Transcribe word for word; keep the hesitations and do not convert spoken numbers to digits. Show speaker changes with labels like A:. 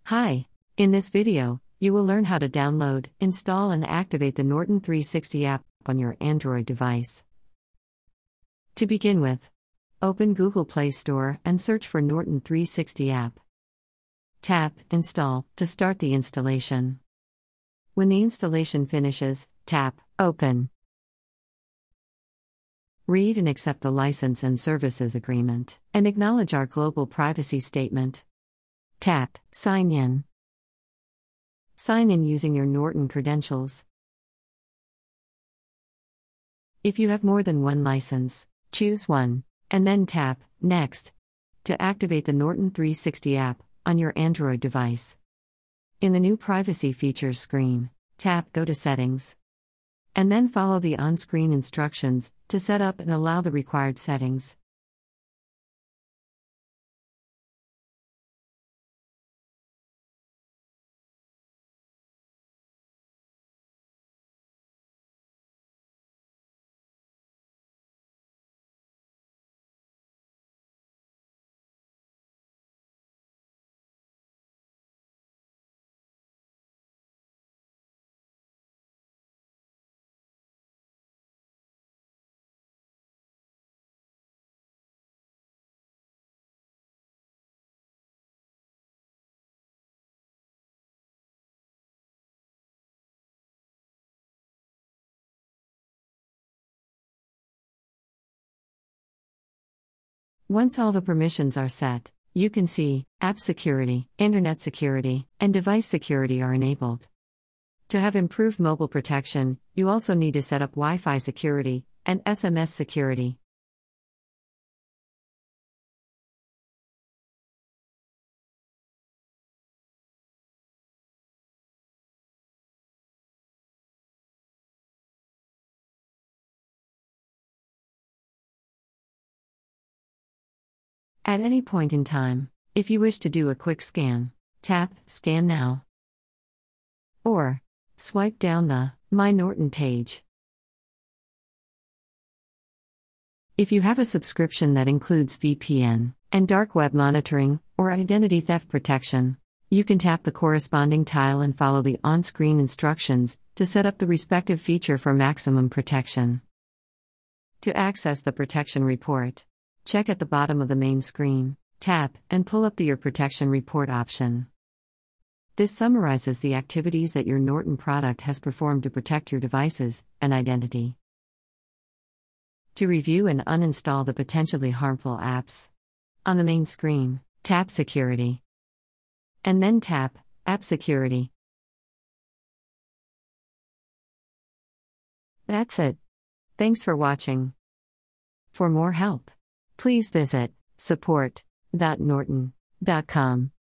A: Hi! In this video, you will learn how to download, install and activate the Norton three sixty app on your Android device. To begin with, open Google Play Store and search for Norton three sixty app. Tap Install to start the installation. When the installation finishes, tap Open. Read and accept the license and services agreement, and acknowledge our global privacy statement. Tap Sign In. Sign in using your Norton credentials. If you have more than one license, choose one, and then tap Next to activate the Norton three sixty app on your Android device. In the new Privacy Features screen, tap Go to Settings, and then follow the on-screen instructions to set up and allow the required settings. Once all the permissions are set, you can see App Security, Internet Security, and Device Security are enabled. To have improved mobile protection, you also need to set up Wi-Fi security and S M S security. At any point in time, if you wish to do a quick scan, tap Scan Now, or swipe down the My Norton page. If you have a subscription that includes V P N and dark web monitoring or identity theft protection, you can tap the corresponding tile and follow the on-screen instructions to set up the respective feature for maximum protection. To access the protection report, check at the bottom of the main screen, tap, and pull up the Your Protection Report option. This summarizes the activities that your Norton product has performed to protect your devices and identity. To review and uninstall the potentially harmful apps, on the main screen, tap Security, and then tap App Security. That's it. Thanks for watching. For more help, please visit support dot norton dot com.